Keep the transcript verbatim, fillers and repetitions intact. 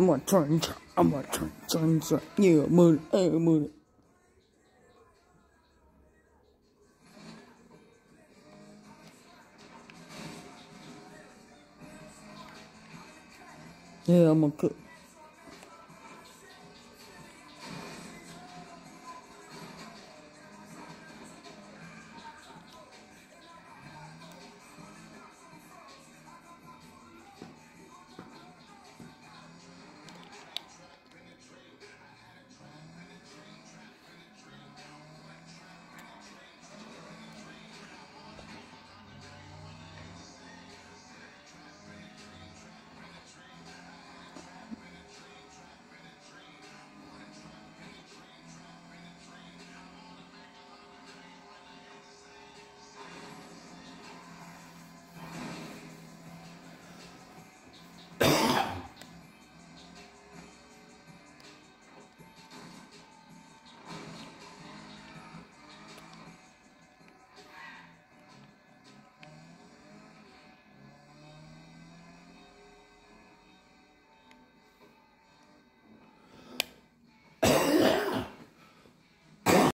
I'm gonna turn, turn. I'm gonna turn, turn, turn. Yeah, murder, hey, murder. Yeah, I'm gonna cook.